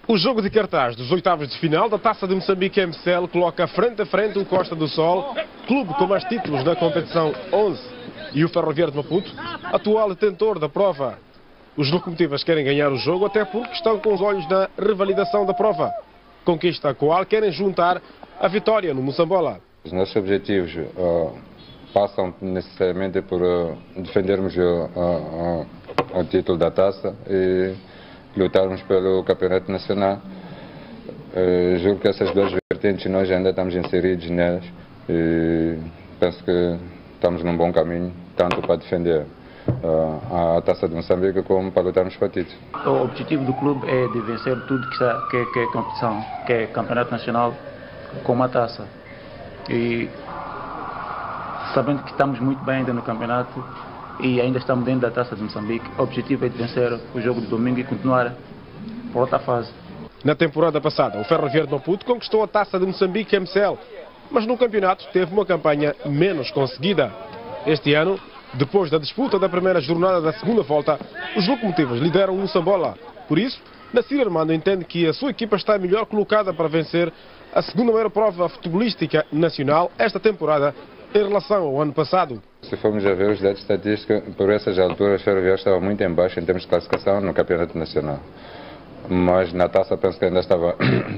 O jogo de cartaz dos oitavos de final da Taça de Moçambique MCL coloca frente a frente o Costa do Sol, clube com mais títulos na competição 11, e o Ferroviário de Maputo, atual detentor da prova. Os locomotivas querem ganhar o jogo até porque estão com os olhos na revalidação da prova, conquista a qual querem juntar a vitória no Moçambola. Os nossos objetivos passam necessariamente por defendermos o título da taça e lutarmos pelo campeonato nacional. Julgo que essas duas vertentes nós ainda estamos inseridos nelas e penso que estamos num bom caminho, tanto para defender a Taça de Moçambique como para lutarmos para o título. O objetivo do clube é de vencer tudo que é competição, que é campeonato nacional com uma taça. E sabendo que estamos muito bem ainda no campeonato e ainda estamos dentro da Taça de Moçambique, o objetivo é de vencer o jogo de domingo e continuar para outra fase. Na temporada passada, o Ferroviário de Maputo conquistou a Taça de Moçambique MCL, mas no campeonato teve uma campanha menos conseguida. Este ano, depois da disputa da primeira jornada da segunda volta, os locomotivas lideram o Moçambola. Por isso, Nassir Armando entende que a sua equipa está melhor colocada para vencer a segunda maior prova futebolística nacional esta temporada em relação ao ano passado. Se formos a ver os dados estatísticos, por essas alturas o Ferroviário estava muito em baixo em termos de classificação no campeonato nacional. Mas na taça penso que ainda estava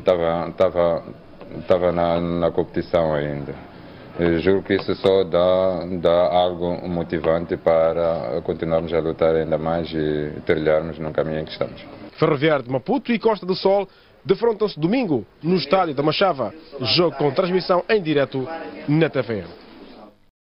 na competição ainda. Eu juro que isso só dá algo motivante para continuarmos a lutar ainda mais e trilharmos no caminho em que estamos. Ferroviário de Maputo e Costa do Sol defrontam-se domingo no estádio da Machava, jogo com transmissão em direto na TVM.